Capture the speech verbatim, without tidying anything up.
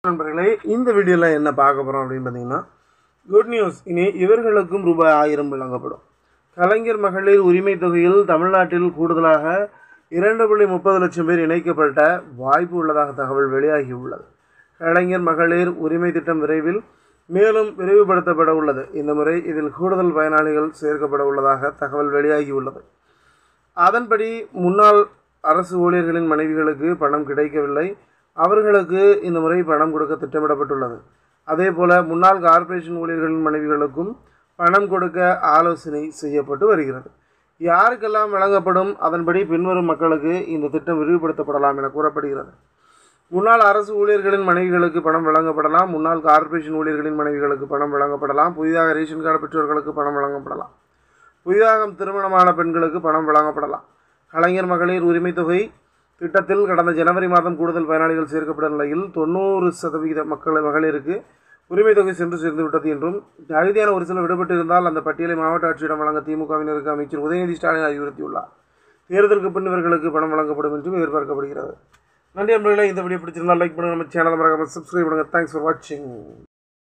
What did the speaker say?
நண்பர்களே, இந்த வீடியோவில் என்ன பார்க்க போகிறோம் அப்படின்னு பார்த்தீங்கன்னா, குட் நியூஸ். இனி இவர்களுக்கும் ரூபாய் ஆயிரம் வழங்கப்படும். கலைஞர் மகளிர் உரிமை தொகையில் தமிழ்நாட்டில் கூடுதலாக இரண்டு புள்ளி முப்பது லட்சம் பேர் இணைக்கப்பட்ட வாய்ப்பு உள்ளதாக தகவல் வெளியாகியுள்ளது. கலைஞர் மகளிர் உரிமை திட்டம் விரைவில் மேலும் விரிவுபடுத்தப்பட உள்ளது. இந்த முறை இதில் கூடுதல் பயனாளிகள் சேர்க்கப்பட உள்ளதாக தகவல் வெளியாகியுள்ளது. அதன்படி முன்னாள் அரசு ஊழியர்களின் மனைவிகளுக்கு பணம் கிடைக்கவில்லை. அவர்களுக்கு இந்த முறை பணம் கொடுக்க திட்டமிடப்பட்டுள்ளது. அதே போல முன்னாள் கார்ப்பரேஷன் ஊழியர்களின் மனைவிகளுக்கும் பணம் கொடுக்க ஆலோசனை செய்யப்பட்டு வருகிறது. யாருக்கெல்லாம் வழங்கப்படும்? அதன்படி பின்வரும் மக்களுக்கு இந்த திட்டம் விரிவுபடுத்தப்படலாம் என கூறப்படுகிறது. முன்னாள் அரசு ஊழியர்களின் மனைவிகளுக்கு பணம் வழங்கப்படலாம். முன்னாள் கார்ப்பரேஷன் ஊழியர்களின் மனைவிகளுக்கு பணம் வழங்கப்படலாம். புதிதாக ரேஷன் கார்டு பெற்றோர்களுக்கு பணம் வழங்கப்படலாம். புதிதாக திருமணமான பெண்களுக்கு பணம் வழங்கப்படலாம். கலைஞர் மகளிர் உரிமை தொகை திட்டத்தில் கடந்த ஜனவரி மாதம் கூடுதல் பயனாளிகள் சேர்க்கப்பட்ட நிலையில் தொண்ணூறு சதவீத மக்கள் மகளிருக்கு உரிமை தொகை சென்று சேர்ந்துவிட்டது என்றும், தகுதியான ஒரு சிலர் விடுபட்டு இருந்தால் அந்த பட்டியலை மாவட்ட ஆட்சியிடம் வழங்க திமுகவினருக்கு அமைச்சர் உதயநிதி ஸ்டாலின் அறிவுறுத்தியுள்ளார். தேர்தலுக்கு பின் இவர்களுக்கு பணம் வழங்கப்படும் என்றும் எதிர்பார்க்கப்படுகிறது. நன்றி நண்பர்களே, இந்த வீடியோ பிடிச்சிருந்தால் லைக் பண்ணுங்கள், நம்ம சேனலை மறக்காம சப்ஸ்கிரைப் பண்ணுங்கள். தேங்க்ஸ் ஃபார் வாட்சிங்.